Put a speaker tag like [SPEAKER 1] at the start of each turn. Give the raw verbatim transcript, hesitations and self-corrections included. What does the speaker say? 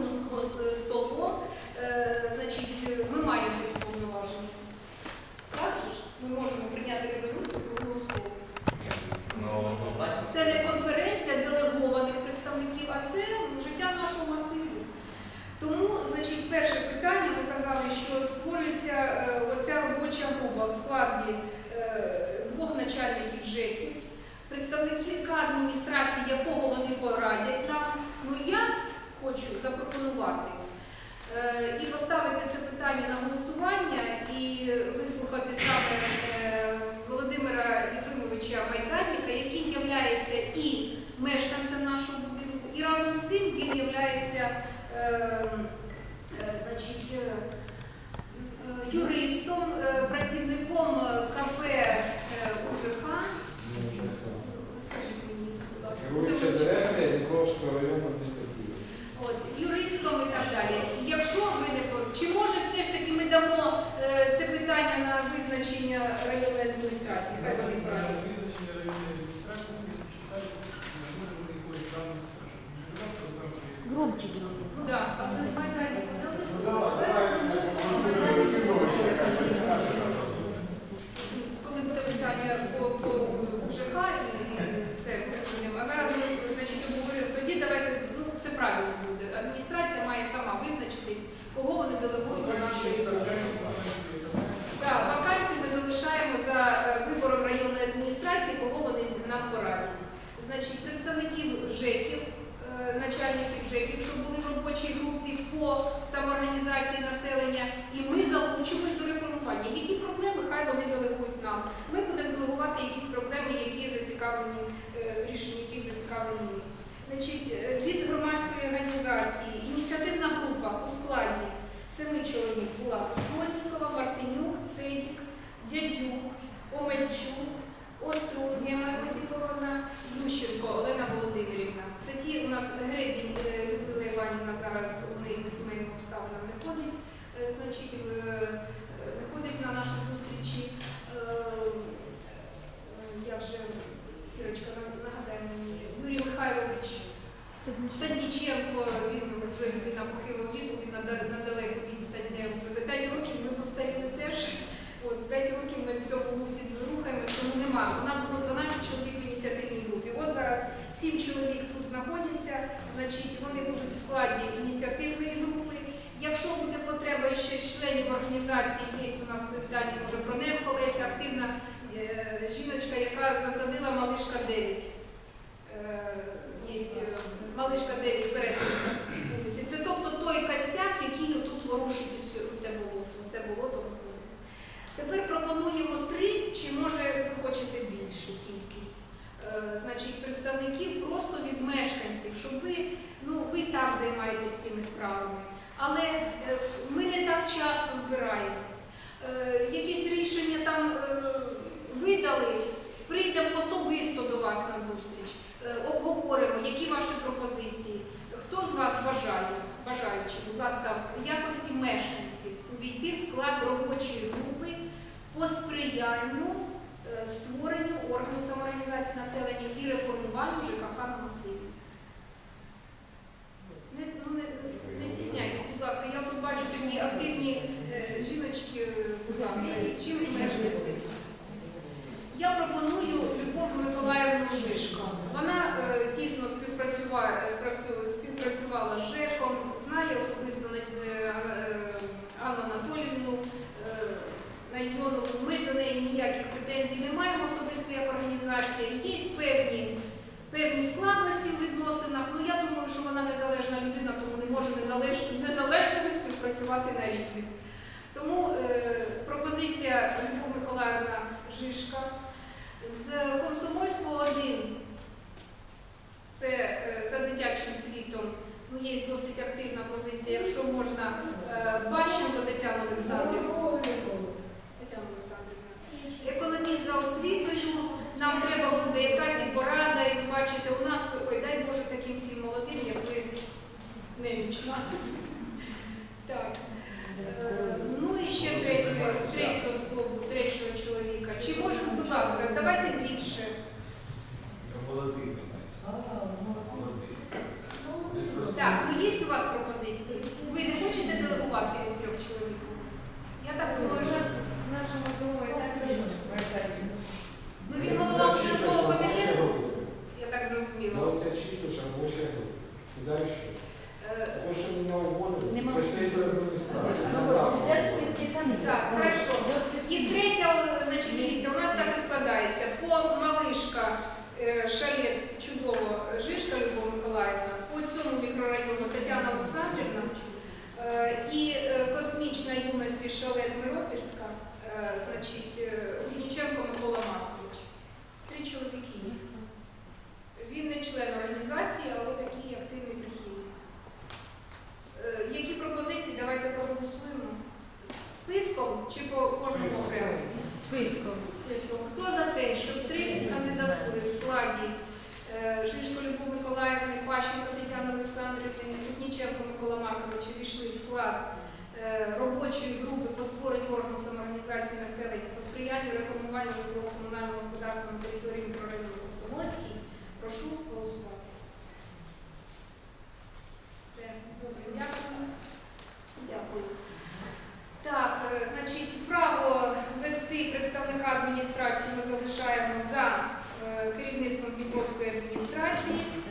[SPEAKER 1] круглим столом, значить, ми маємо такі повноваження. Так же ж? Ми можемо прийняти резолюцію круглого столу. Це не конференція делегованих представників, а це життя нашого масиву. Тому, значить, перше питання, ми казали, що створюється е, оця робоча група в складі е, двох начальників ЖЕКів, представника адміністрації, якого вони порадять нам. Ну, я хочу запропонувати е, і поставити це питання на голосування і вислухати саме е, Володимира Єфимовича Майданника, який є і мешканцем нашого будинку, і разом з тим він є Е, е, значить, е, юристом, е, працівником КП е, УЖК. Скажіть мені, будь ласка.
[SPEAKER 2] Керуюча дирекція Дніпровського району адміністрації.
[SPEAKER 1] От, юристом і так далі. Якщо ви не проти, чи може все ж таки ми дамо е, це питання на визначення районної адміністрації? Хай вони порадять.
[SPEAKER 3] Визначення районної адміністрації ми читаємо, може вони якоїсь дані скажуть.
[SPEAKER 4] Громче говори.
[SPEAKER 1] Да. Коли буде питання по, по УЖК і все, а зараз ми, значить, обговорюємо, тоді давайте, ну це правильно буде. Адміністрація має сама визначитись, кого вони делегують до нашої групи. Так, вакансію ми залишаємо за вибором районної адміністрації, кого вони нам порадять. Значить, представників ЖЕКів, начальників ЖЕКів, щоб були в робочій групі по самоорганізації населення, і ми залучимось до реформування. Які проблеми, хай вони делегують нам. Ми будемо делегувати якісь проблеми, які зацікавлені, рішення яких зацікавлені ми. Значить, від громадської організації ініціативна група у складі семи чоловік була Плотнікова, Мартинюк, Цедік, Дядюк, Омельчук, Острун, Гема Осіповна, Ющенко, Олена Володимирівна. Це ті у нас Гребінь Людмила Іванівна зараз у неї по сімейним обставинам не ходить, значить, не ходить на наші зустрічі. Я вже, Ірочка, нагадаю мені, Юрій Михайлович Стадніченко, він вже людина похилого віку, він на далеку відстань, вже за п'ять років ми постаріли теж. От, п'ять років ми в цьому всі рухаємося, тому немає. У нас було дванадцять чоловік в ініціативній групі. От зараз сім чоловік тут знаходяться, значить вони будуть в складі ініціативної групи. Якщо буде потреба ще з членів організації, є у нас питання, може про неї колись, активна е, жіночка, яка засадила Малишка дев'ять. Е, є Малишка дев'ять перед вулиці. Це тобто той костяк, який тут ворушить це болото. Це болото. Тепер пропонуємо три, чи може ви хочете більшу кількість, е, значить, представників просто від мешканців, щоб ви, ну, ви і так займаєтесь цими справами. Але е, ми не так часто збираємось. Е, якісь рішення там е, видали, прийдемо особисто до вас на зустріч, е, обговоримо, які ваші пропозиції. Хто з вас бажає, бажаючи, будь ласка, в якості мешканців увійти в склад робочої групи по сприянню е, створенню органу самоорганізації населення і реформуванню ЖКХ на масиві? Не, ну, не, не стісняйтесь, будь ласка, я тут бачу такі активні е, жіночки, будь ласка, чим мешканці? Я пропоную Любов Миколаївну Жишко. Вона е, тісно співпрацювала, співпрацювала з ЖЕКом, знає особисто е, е, Анну Анатоліївну е, Найдонову. Ми до неї ніяких претензій не маємо особисто як організація. Є певні, певні складності в відносинах, але я думаю, що вона незалежна людина, тому не може незалеж... з незалежними співпрацювати на рівні. Тому е, пропозиція Любов Миколаївна Жишка. З Комсомольського один, це е, за дитячим світом, ну, є досить активна позиція, якщо можна, е, Пащенко Тетяна Олександрівна. Тетяна Олександрівна. Економіст за освітою, нам треба буде якась і порада, і ви бачите, у нас, ой, дай Боже, таким всім молодим, як ви, немічна. Так. Е, ну і ще третю, третю особу, третього чоловіка. Чи можемо, будь ласка, давайте більше. Так, ну є у вас пропозиції? Е,
[SPEAKER 2] Тому що мене уволили,
[SPEAKER 4] Нема.
[SPEAKER 2] представитель адміністрації. на
[SPEAKER 4] Ну,
[SPEAKER 2] завтра.
[SPEAKER 4] я в списке там є.
[SPEAKER 1] Так,
[SPEAKER 4] Ну,
[SPEAKER 1] хорошо.
[SPEAKER 4] я в списке.
[SPEAKER 1] І третя, о, значить, дивіться, у нас так і складається. По Малишка, е, Шалет, чудово, Жишка Любов Миколаївна, по цьому мікрорайону Тетяна Олександрівна, е, і е, Космічна юності Шалет Миропільська, е, значить, е, Гудніченко Микола Маркович. Три чоловіки міста. Він не член організації, але такий активний прихильник. Е, Які пропозиції? Давайте проголосуємо. Списком чи по кожному окремо?
[SPEAKER 4] Списком.
[SPEAKER 1] Списком. Хто за те, щоб три кандидатури в складі е, Жишко Любов Миколаївни, Пащенко Тетяни Олександрівни, Рудніченко Микола Маркович увійшли в склад е, робочої групи по створенню органу самоорганізації населення по сприянню реформуванню житлово-комунального господарства на території мікрорайону Комсомольський, прошу голосувати. Все, добре, дякую. Дякую. Так, е, значить, право вести представника адміністрації ми залишаємо за е, керівництвом Дніпровської адміністрації.